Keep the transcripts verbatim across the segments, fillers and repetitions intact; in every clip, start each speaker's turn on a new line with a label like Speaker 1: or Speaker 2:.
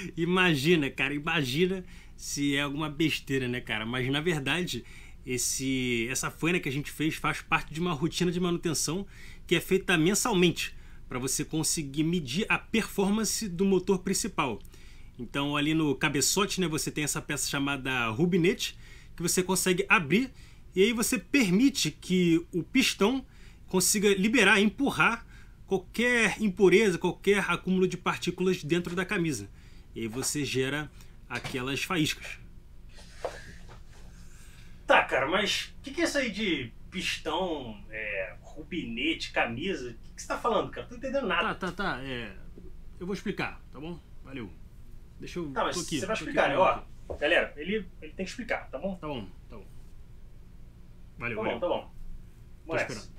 Speaker 1: Imagina, cara, imagina se é alguma besteira, né, cara? Mas na verdade, esse, essa faina que a gente fez faz parte de uma rotina de manutenção que é feita mensalmente para você conseguir medir a performance do motor principal. Então ali no cabeçote, né, você tem essa peça chamada rubinete que você consegue abrir e aí você permite que o pistão consiga liberar, empurrar qualquer impureza, qualquer acúmulo de partículas dentro da camisa. E aí você gera aquelas faíscas. Tá, cara, mas o que, que é isso aí de pistão, é, rubinete, camisa? O que, que você tá falando, cara? Não tô entendendo nada. Tá, tá, tá. É... Eu vou explicar, tá bom? Valeu. Deixa eu...
Speaker 2: Tá, mas
Speaker 1: aqui,
Speaker 2: você vai
Speaker 1: aqui,
Speaker 2: explicar, né?
Speaker 1: ó.
Speaker 2: Ó, galera, ele, ele tem que explicar, tá bom?
Speaker 1: Tá bom, tá bom. Valeu,
Speaker 2: tá
Speaker 1: valeu.
Speaker 2: bom, tá bom.
Speaker 1: Tô
Speaker 2: Vamos
Speaker 1: esperando.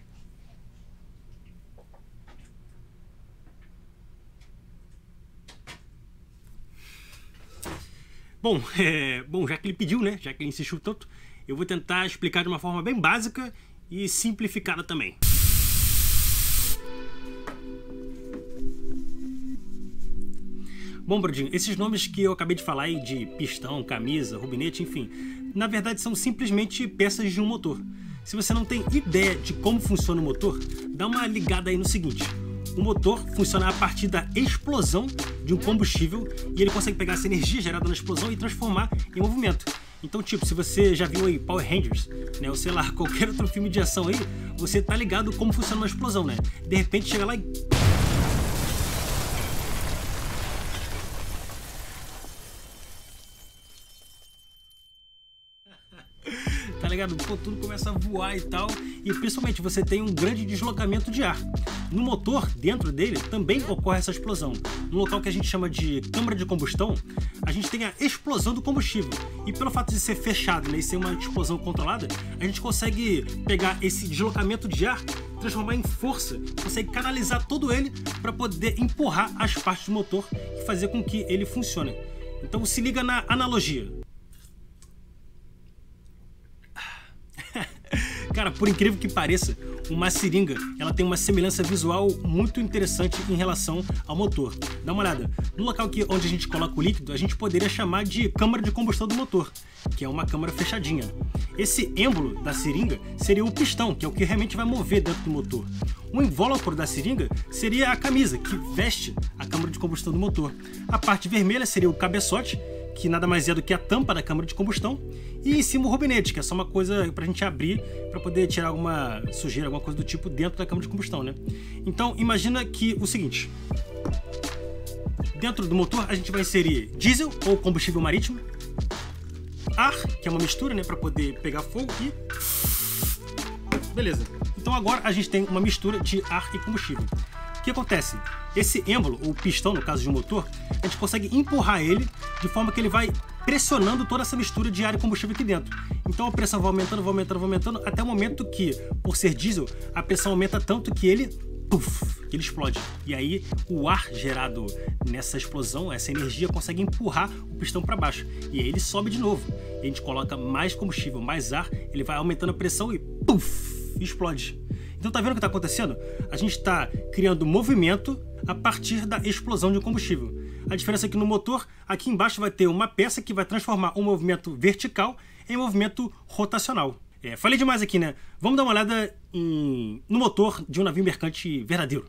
Speaker 1: Bom, é, bom, já que ele pediu, né? Já que ele insistiu tanto, eu vou tentar explicar de uma forma bem básica e simplificada também. Bom, Brodinho, esses nomes que eu acabei de falar aí de pistão, camisa, rubinete, enfim, na verdade são simplesmente peças de um motor. Se você não tem ideia de como funciona o motor, dá uma ligada aí no seguinte. O motor funciona a partir da explosão de um combustível e ele consegue pegar essa energia gerada na explosão e transformar em movimento. Então, tipo, se você já viu aí Power Rangers, né, ou sei lá, qualquer outro filme de ação aí, você tá ligado como funciona uma explosão, né? De repente chega lá e... tá ligado? Pô, tudo começa a voar e tal, e principalmente você tem um grande deslocamento de ar. No motor, dentro dele, também ocorre essa explosão. No local que a gente chama de câmara de combustão, a gente tem a explosão do combustível. E pelo fato de ser fechado, né, e ser uma explosão controlada, a gente consegue pegar esse deslocamento de ar, transformar em força, consegue canalizar todo ele para poder empurrar as partes do motor e fazer com que ele funcione. Então se liga na analogia. Cara, por incrível que pareça, uma seringa ela tem uma semelhança visual muito interessante em relação ao motor. Dá uma olhada. No local que, onde a gente coloca o líquido, a gente poderia chamar de câmara de combustão do motor, que é uma câmara fechadinha. Esse êmbolo da seringa seria o pistão, que é o que realmente vai mover dentro do motor. O invólucro da seringa seria a camisa, que veste a câmara de combustão do motor. A parte vermelha seria o cabeçote, que nada mais é do que a tampa da câmara de combustão, e em cima o rubinete, que é só uma coisa pra gente abrir para poder tirar alguma sujeira, alguma coisa do tipo dentro da câmara de combustão, né? Então imagina que o seguinte, dentro do motor a gente vai inserir diesel ou combustível marítimo, ar, que é uma mistura, né, para poder pegar fogo, e beleza. Então agora a gente tem uma mistura de ar e combustível. O que acontece? Esse êmbolo, ou pistão, no caso de um motor, a gente consegue empurrar ele de forma que ele vai pressionando toda essa mistura de ar e combustível aqui dentro. Então a pressão vai aumentando, vai aumentando, vai aumentando, até o momento que, por ser diesel, a pressão aumenta tanto que ele, puff, que ele explode. E aí o ar gerado nessa explosão, essa energia, consegue empurrar o pistão para baixo. E aí ele sobe de novo. E a gente coloca mais combustível, mais ar, ele vai aumentando a pressão e puff, explode. Então tá vendo o que está acontecendo? A gente está criando movimento a partir da explosão de um combustível. A diferença é que no motor, aqui embaixo vai ter uma peça que vai transformar um movimento vertical em movimento rotacional. É, falei demais aqui, né? Vamos dar uma olhada em... no motor de um navio mercante verdadeiro.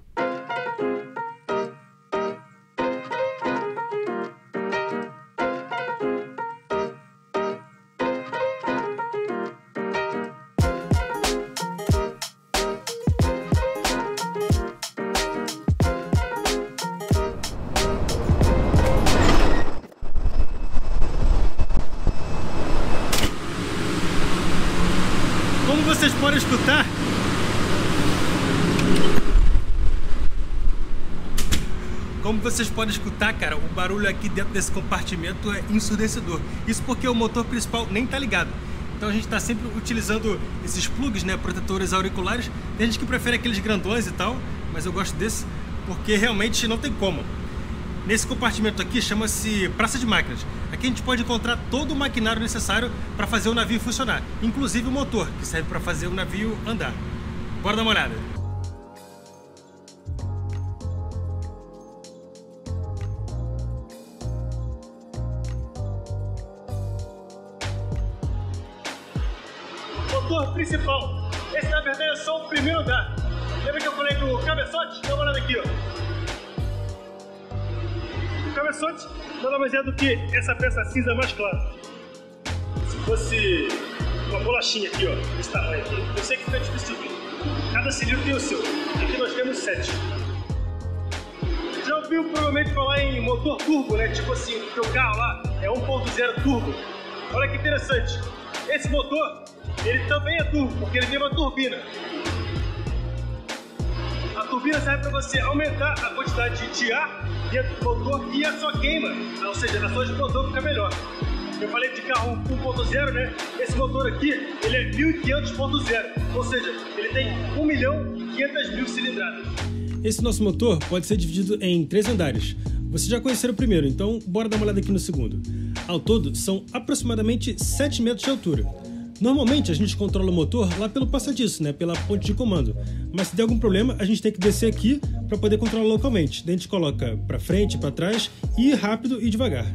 Speaker 1: Como vocês podem escutar, como vocês podem escutar, cara, o barulho aqui dentro desse compartimento é ensurdecedor. Isso porque o motor principal nem tá ligado. Então a gente tá sempre utilizando esses plugs, né, protetores auriculares. Tem gente que prefere aqueles grandões e tal, mas eu gosto desse porque realmente não tem como. Nesse compartimento aqui chama-se praça de máquinas. Aqui a gente pode encontrar todo o maquinário necessário para fazer o navio funcionar, inclusive o motor, que serve para fazer o navio andar. Bora dar uma olhada. principal. Esse na verdade é só o primeiro andar. Lembra que eu falei do cabeçote? Dá uma olhada aqui, ó. O cabeçote nada mais é do que essa peça cinza mais clara. Se fosse uma bolachinha aqui, ó, desse tamanho aqui. Eu sei que fica difícil de ver. Cada cilindro tem o seu. Aqui nós temos sete. Já ouviu provavelmente falar em motor turbo, né? Tipo assim, o teu carro lá é um ponto zero turbo. Olha que interessante. Esse motor, ele também é turbo, porque ele tem uma turbina. A turbina serve para você aumentar a quantidade de ar dentro do motor e a sua queima, ou seja, a sua explosão fica melhor. Eu falei de carro um ponto zero, né? Esse motor aqui, ele é mil e quinhentos ponto zero, ou seja, ele tem um milhão e quinhentas mil cilindradas. Esse nosso motor pode ser dividido em três andares. Vocês já conheceram o primeiro, então bora dar uma olhada aqui no segundo. Ao todo, são aproximadamente sete metros de altura. Normalmente a gente controla o motor lá pelo passadiço, né, pela ponte de comando. Mas se der algum problema, a gente tem que descer aqui para poder controlar localmente. Daí a gente coloca para frente, para trás, e ir rápido e devagar.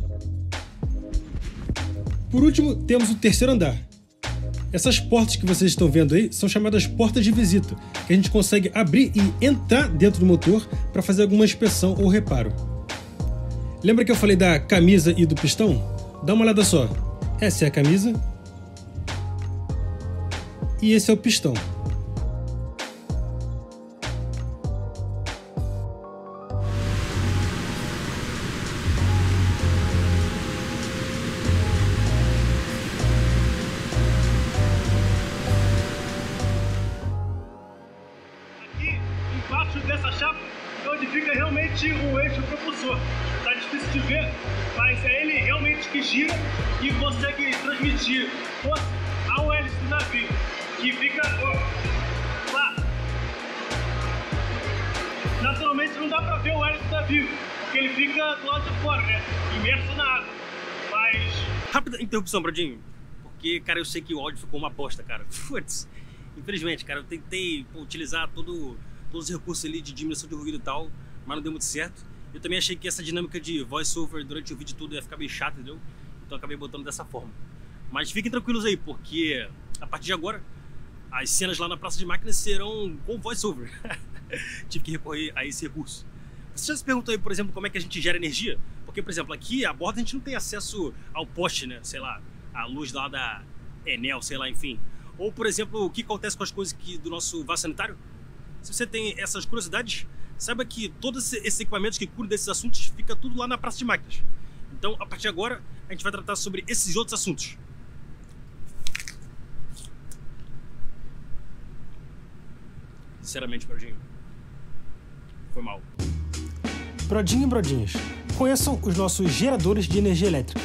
Speaker 1: Por último, temos o terceiro andar. Essas portas que vocês estão vendo aí são chamadas portas de visita, que a gente consegue abrir e entrar dentro do motor para fazer alguma inspeção ou reparo. Lembra que eu falei da camisa e do pistão? Dá uma olhada só. Essa é a camisa. E esse é o pistão. Aqui, embaixo dessa chapa, é onde fica realmente o eixo propulsor. Tá difícil de ver, mas é ele realmente que gira e consegue transmitir força ao hélice do navio, que fica ó, lá. Naturalmente não dá pra ver o hélice do navio, porque ele fica do lado de fora, né? Imerso na água. Mas... Rápida interrupção, Brodinho. Porque, cara, eu sei que o áudio ficou uma bosta, cara. Putz, infelizmente, cara, eu tentei pô, utilizar todo, todos os recursos ali de diminuição de ruído e tal, mas não deu muito certo. Eu também achei que essa dinâmica de voice-over durante o vídeo todo ia ficar bem chata, entendeu? Então eu acabei botando dessa forma. Mas fiquem tranquilos aí, porque a partir de agora, as cenas lá na Praça de Máquinas serão com voice-over. Tive que recorrer a esse recurso. Você já se perguntou aí, por exemplo, como é que a gente gera energia? Porque, por exemplo, aqui a bordo a gente não tem acesso ao poste, né? Sei lá, a luz lá da Enel, sei lá, enfim. Ou, por exemplo, o que acontece com as coisas aqui do nosso vaso sanitário? Se você tem essas curiosidades, saiba que todos esses equipamentos que cuidam desses assuntos fica tudo lá na Praça de Máquinas. Então, a partir de agora, a gente vai tratar sobre esses outros assuntos. Sinceramente, Brodinho, foi mal. Brodinho e Brodinhas, conheçam os nossos geradores de energia elétrica.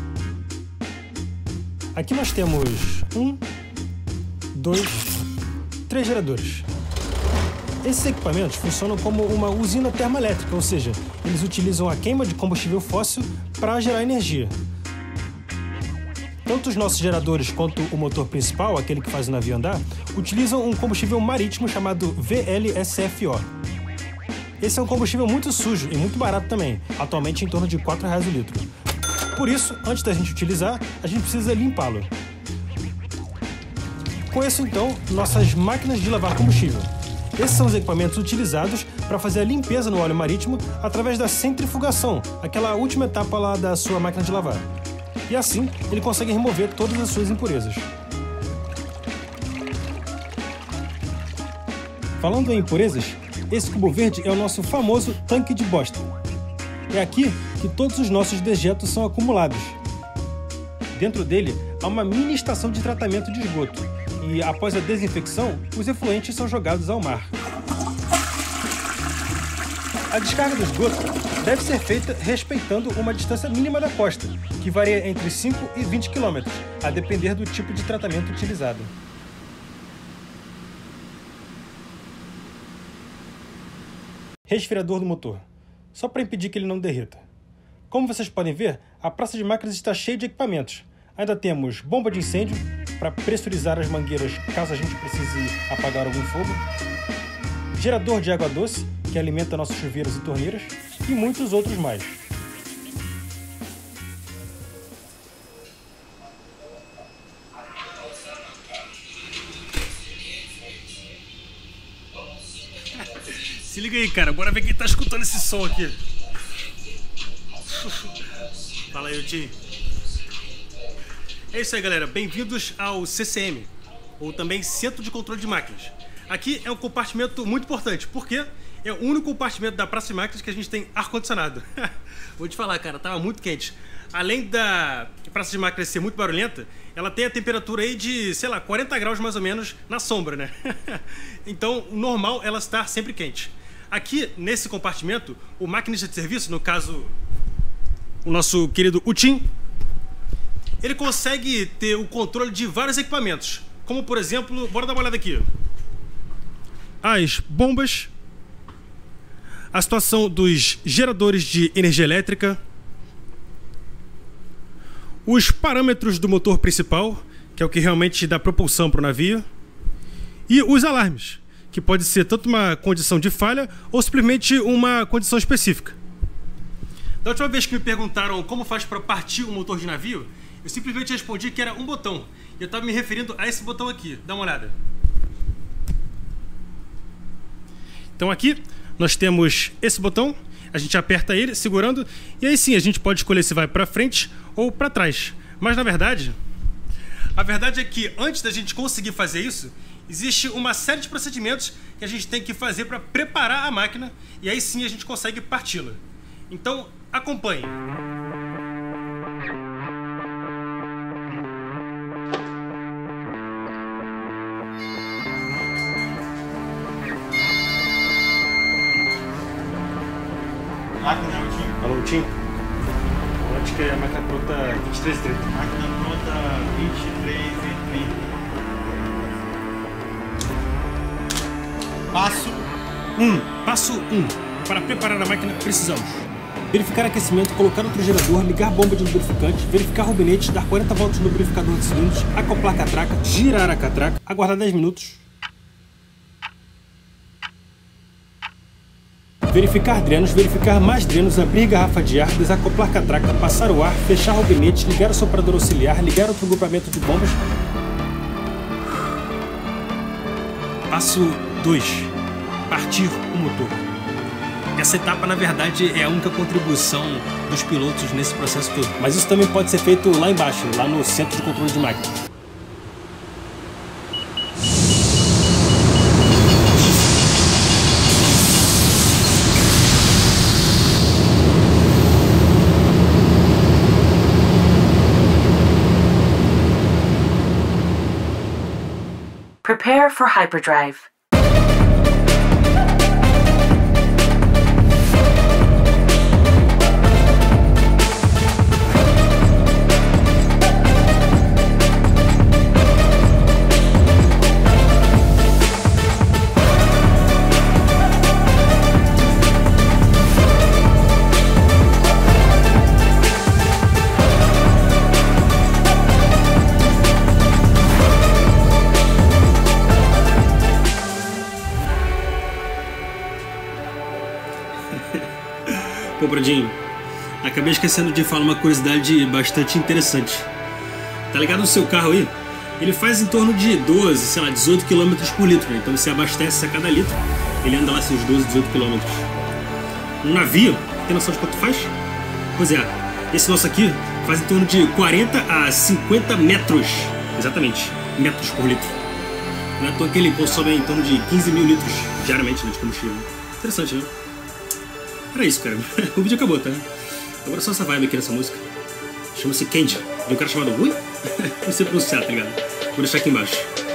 Speaker 1: Aqui nós temos um, dois, três geradores. Esses equipamentos funcionam como uma usina termoelétrica, ou seja, eles utilizam a queima de combustível fóssil para gerar energia. Tanto os nossos geradores quanto o motor principal, aquele que faz o navio andar, utilizam um combustível marítimo chamado V L S F O. Esse é um combustível muito sujo e muito barato também, atualmente em torno de quatro reais o litro. Por isso, antes da gente utilizar, a gente precisa limpá-lo. Conheço então nossas máquinas de lavar combustível. Esses são os equipamentos utilizados para fazer a limpeza no óleo marítimo através da centrifugação, aquela última etapa lá da sua máquina de lavar. E assim, ele consegue remover todas as suas impurezas. Falando em impurezas, esse cubo verde é o nosso famoso tanque de bosta. É aqui que todos os nossos dejetos são acumulados. Dentro dele há uma mini estação de tratamento de esgoto e, após a desinfecção, os efluentes são jogados ao mar. A descarga do esgoto deve ser feita respeitando uma distância mínima da costa, que varia entre cinco e vinte quilômetros, a depender do tipo de tratamento utilizado. Resfriador do motor, só para impedir que ele não derreta. Como vocês podem ver, a Praça de Máquinas está cheia de equipamentos. Ainda temos bomba de incêndio, para pressurizar as mangueiras caso a gente precise apagar algum fogo, gerador de água doce, que alimenta nossos chuveiros e torneiras, e muitos outros mais. Se liga aí, cara. Bora ver quem tá escutando esse som aqui. Fala aí, Tim. É isso aí, galera. Bem-vindos ao C C M, ou também Centro de Controle de Máquinas. Aqui é um compartimento muito importante, porque é o único compartimento da praça de máquinas que a gente tem ar-condicionado. Vou te falar, cara, tava muito quente. Além da praça de máquinas ser muito barulhenta, ela tem a temperatura aí de, sei lá, quarenta graus mais ou menos na sombra, né? Então, o normal é ela estar sempre quente. Aqui, nesse compartimento, o maquinista de serviço, no caso, o nosso querido Utim, ele consegue ter o controle de vários equipamentos. Como, por exemplo, bora dar uma olhada aqui. As bombas, a situação dos geradores de energia elétrica, os parâmetros do motor principal, que é o que realmente dá propulsão para o navio, e os alarmes, que pode ser tanto uma condição de falha ou simplesmente uma condição específica. Da última vez que me perguntaram como faz para partir o motor de navio, eu simplesmente respondi que era um botão. E eu estava me referindo a esse botão aqui. Dá uma olhada. Então aqui nós temos esse botão. A gente aperta ele segurando e aí sim a gente pode escolher se vai para frente ou para trás. Mas na verdade, a verdade é que antes da gente conseguir fazer isso, existe uma série de procedimentos que a gente tem que fazer para preparar a máquina e aí sim a gente consegue parti-la. Então acompanhe.
Speaker 2: Máquina Tim.
Speaker 1: Alô, Tim? Acho que é a máquina pronta vinte e três e trinta.
Speaker 2: Máquina pronta vinte e três e trinta. Passo
Speaker 1: um. Passo um. Para preparar a máquina, precisamos verificar aquecimento, colocar outro gerador, ligar bomba de lubrificante, verificar rubinete, dar quarenta voltas no lubrificador de cilindros, acoplar a catraca, girar a catraca, aguardar dez minutos. Verificar drenos, verificar mais drenos, abrir garrafa de ar, desacoplar catraca, passar o ar, fechar o gabinete, ligar o soprador auxiliar, ligar outro grupamento de bombas. Passo dois. Partir o motor. Essa etapa, na verdade, é a única contribuição dos pilotos nesse processo todo. Mas isso também pode ser feito lá embaixo, lá no Centro de Controle de Máquinas.
Speaker 3: Prepare for hyperdrive.
Speaker 1: Pô, Bradinho, acabei esquecendo de falar uma curiosidade bastante interessante. Tá ligado no seu carro aí? Ele faz em torno de doze, sei lá, dezoito quilômetros por litro, né? Então você abastece a cada litro, ele anda lá seus doze, dezoito quilômetros. Um navio, tem noção de quanto faz? Pois é, esse nosso aqui faz em torno de quarenta a cinquenta metros, exatamente, metros por litro. Não é à toa que ele consome em torno de quinze mil litros diariamente, né, de combustível. Interessante, né? Era isso, cara. O vídeo acabou, tá? Agora só essa vibe aqui nessa música. Chama-se Candy. De um cara chamado Ui? Não sei pronunciar, tá ligado? Vou deixar aqui embaixo.